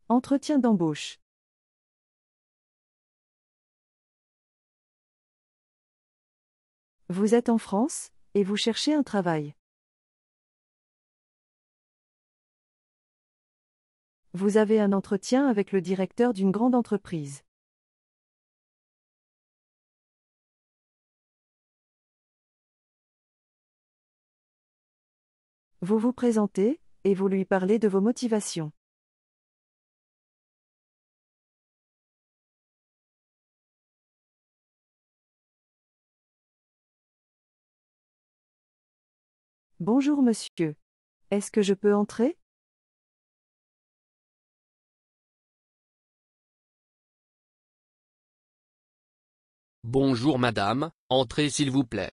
Entretien d'embauche. Vous êtes en France, et vous cherchez un travail. Vous avez un entretien avec le directeur d'une grande entreprise. Vous vous présentez, et vous lui parlez de vos motivations. Bonjour monsieur. Est-ce que je peux entrer? Bonjour madame, entrez s'il vous plaît.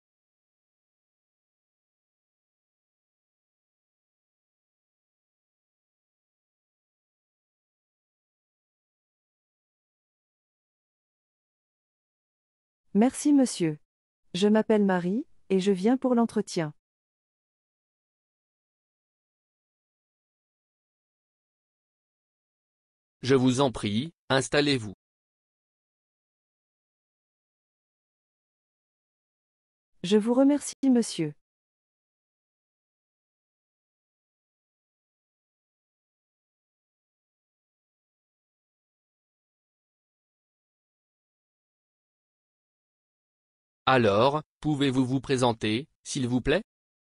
Merci monsieur. Je m'appelle Marie, et je viens pour l'entretien. Je vous en prie, installez-vous. Je vous remercie monsieur. Alors, pouvez-vous vous présenter, s'il vous plaît?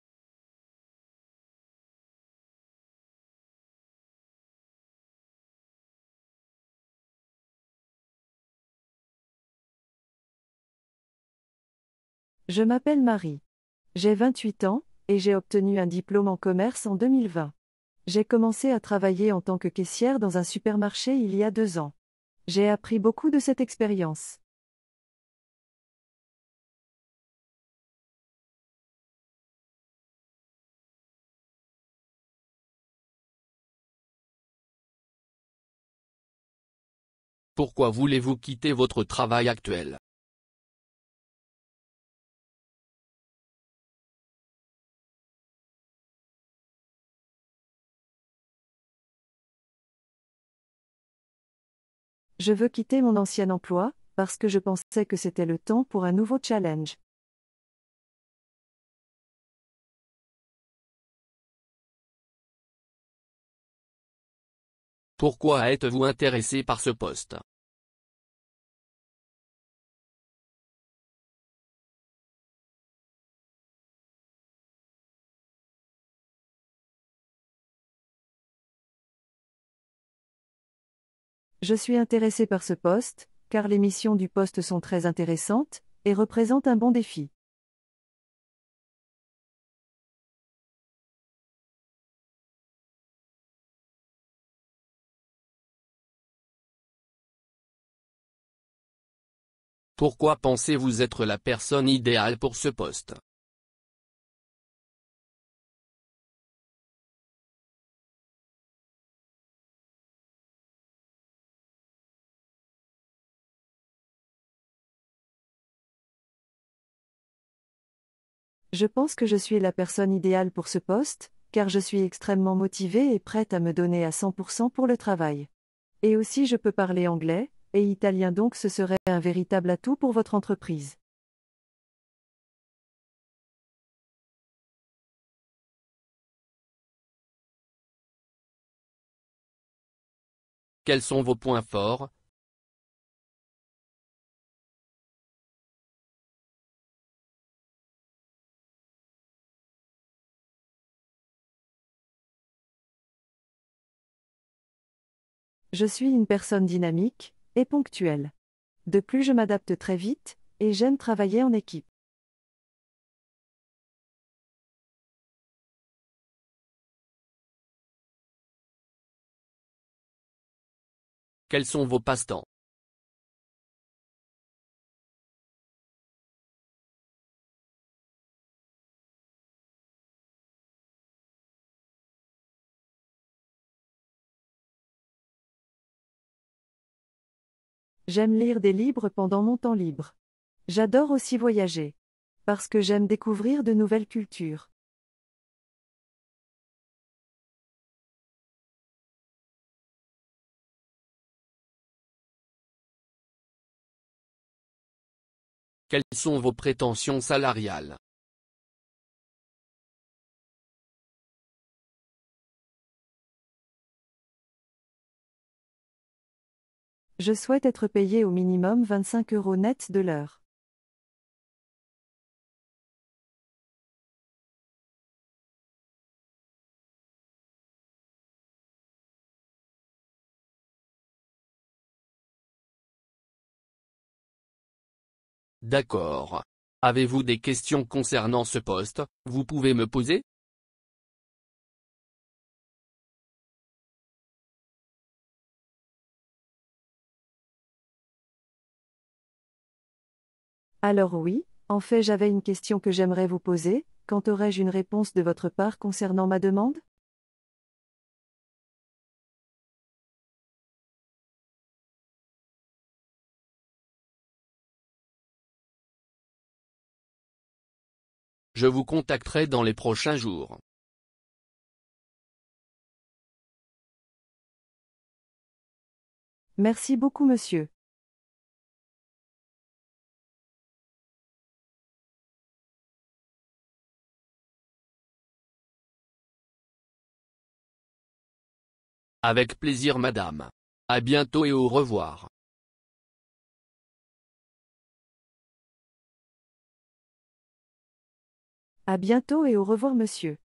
Je m'appelle Marie. J'ai 28 ans, et j'ai obtenu un diplôme en commerce en 2020. J'ai commencé à travailler en tant que caissière dans un supermarché il y a 2 ans. J'ai appris beaucoup de cette expérience. Pourquoi voulez-vous quitter votre travail actuel? Je veux quitter mon ancien emploi, parce que je pensais que c'était le temps pour un nouveau challenge. Pourquoi êtes-vous intéressé par ce poste? Je suis intéressée par ce poste, car les missions du poste sont très intéressantes, et représentent un bon défi. Pourquoi pensez-vous être la personne idéale pour ce poste? Je pense que je suis la personne idéale pour ce poste, car je suis extrêmement motivée et prête à me donner à 100% pour le travail. Et aussi je peux parler anglais et italien, donc ce serait un véritable atout pour votre entreprise. Quels sont vos points forts? Je suis une personne dynamique et ponctuelle. De plus, je m'adapte très vite et j'aime travailler en équipe. Quels sont vos passe-temps? J'aime lire des livres pendant mon temps libre. J'adore aussi voyager. Parce que j'aime découvrir de nouvelles cultures. Quelles sont vos prétentions salariales? Je souhaite être payé au minimum 25 € net de l'heure. D'accord. Avez-vous des questions concernant ce poste, vous pouvez me poser? Alors oui, en fait j'avais une question que j'aimerais vous poser, quand aurai-je une réponse de votre part concernant ma demande? Je vous contacterai dans les prochains jours. Merci beaucoup monsieur. Avec plaisir madame. À bientôt et au revoir. À bientôt et au revoir monsieur.